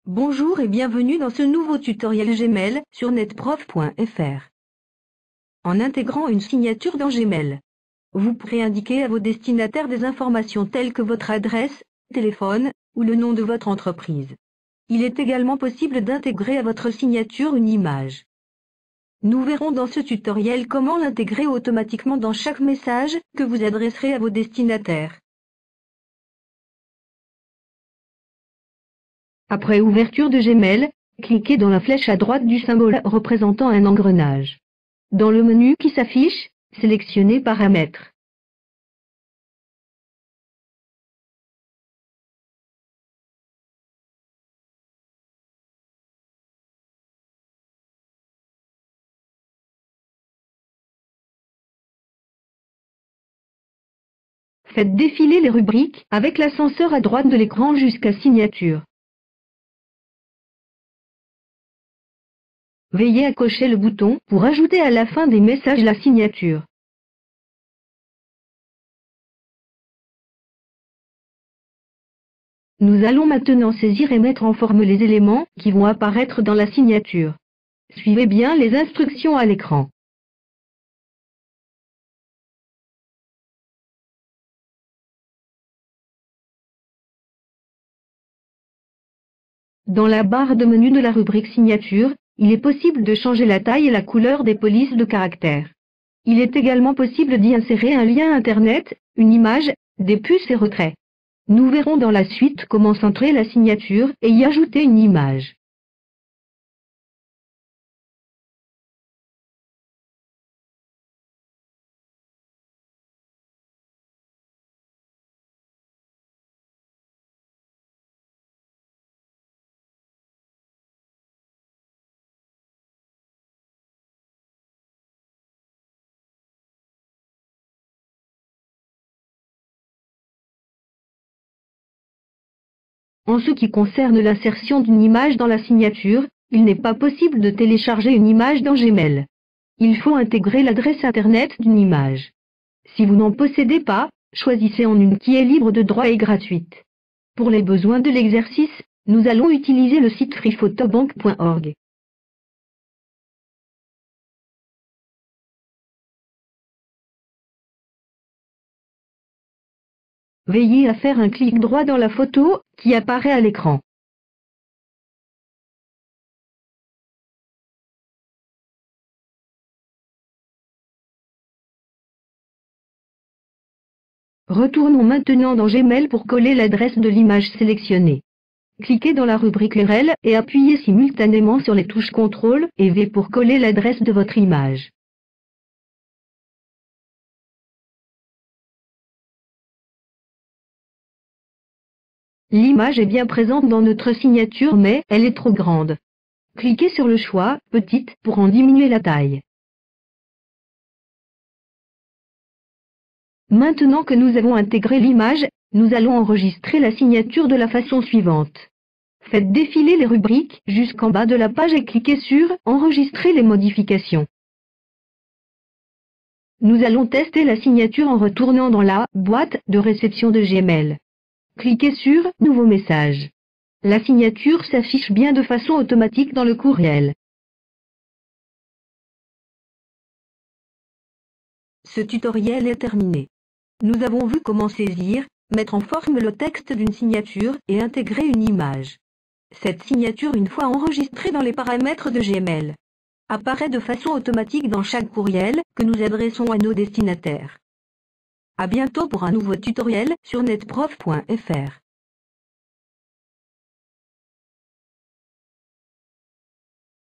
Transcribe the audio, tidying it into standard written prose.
Bonjour et bienvenue dans ce nouveau tutoriel Gmail sur netprof.fr. En intégrant une signature dans Gmail, vous pourrez indiquer à vos destinataires des informations telles que votre adresse, téléphone ou le nom de votre entreprise. Il est également possible d'intégrer à votre signature une image. Nous verrons dans ce tutoriel comment l'intégrer automatiquement dans chaque message que vous adresserez à vos destinataires. Après ouverture de Gmail, cliquez dans la flèche à droite du symbole représentant un engrenage. Dans le menu qui s'affiche, sélectionnez Paramètres. Faites défiler les rubriques avec l'ascenseur à droite de l'écran jusqu'à Signature. Veillez à cocher le bouton pour ajouter à la fin des messages la signature. Nous allons maintenant saisir et mettre en forme les éléments qui vont apparaître dans la signature. Suivez bien les instructions à l'écran. Dans la barre de menu de la rubrique Signature, il est possible de changer la taille et la couleur des polices de caractères. Il est également possible d'y insérer un lien Internet, une image, des puces et retraits. Nous verrons dans la suite comment centrer la signature et y ajouter une image. En ce qui concerne l'insertion d'une image dans la signature, il n'est pas possible de télécharger une image dans Gmail. Il faut intégrer l'adresse Internet d'une image. Si vous n'en possédez pas, choisissez en une qui est libre de droit et gratuite. Pour les besoins de l'exercice, nous allons utiliser le site freephotobank.org. Veillez à faire un clic droit dans la photo qui apparaît à l'écran. Retournons maintenant dans Gmail pour coller l'adresse de l'image sélectionnée. Cliquez dans la rubrique URL et appuyez simultanément sur les touches CTRL et V pour coller l'adresse de votre image. L'image est bien présente dans notre signature mais elle est trop grande. Cliquez sur le choix « Petite » pour en diminuer la taille. Maintenant que nous avons intégré l'image, nous allons enregistrer la signature de la façon suivante. Faites défiler les rubriques jusqu'en bas de la page et cliquez sur « Enregistrer les modifications ». Nous allons tester la signature en retournant dans la boîte de réception de Gmail. Cliquez sur « Nouveau message ». La signature s'affiche bien de façon automatique dans le courriel. Ce tutoriel est terminé. Nous avons vu comment saisir, mettre en forme le texte d'une signature et intégrer une image. Cette signature, une fois enregistrée dans les paramètres de Gmail, apparaît de façon automatique dans chaque courriel que nous adressons à nos destinataires. À bientôt pour un nouveau tutoriel sur netprof.fr.